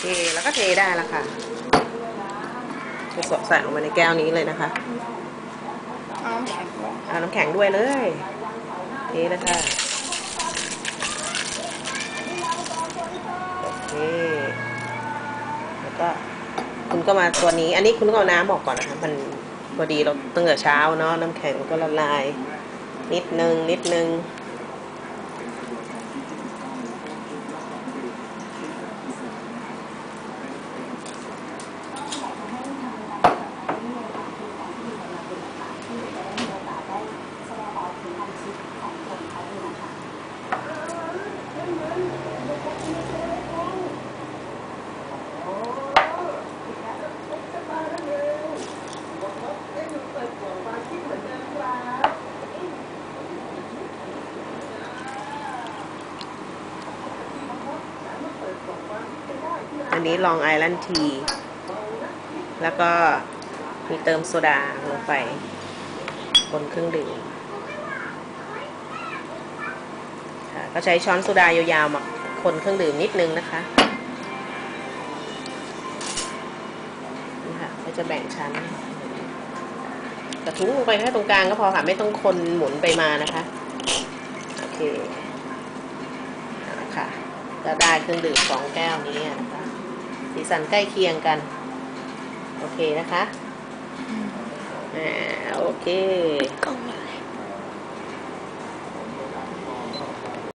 เคแล้วก็เทได้แล้วค่ะจะใส่ลงมาในแก้วนี้เลยนะคะเอาน้ำแข็งด้วยเลยเทเลยค่ะโอเคแล้วก็คุณก็มาตัวนี้อันนี้คุณต้องเอาน้ำออกก่อนนะคะมันพอดีเราตั้งแต่เช้าเนาะน้ำแข็งก็ละลายนิดนึงอันนี้ลองไอแลนด์ทีแล้วก็มีเติมโซดาลงไปบนเครื่องดื่มค่ะก็ใช้ช้อนโซดายาวๆมาคนเครื่องดื่มนิดนึงนะคะนี่ค่ะก็จะแบ่งชั้นกระทุ้งลงไปแค่ตรงกลางก็พอค่ะไม่ต้องคนหมุนไปมานะคะโอเคนะคะก็ได้เครื่องดื่ม2 แก้วนี้นะคะสีสันใกล้เคียงกันโอเคนะคะโอเค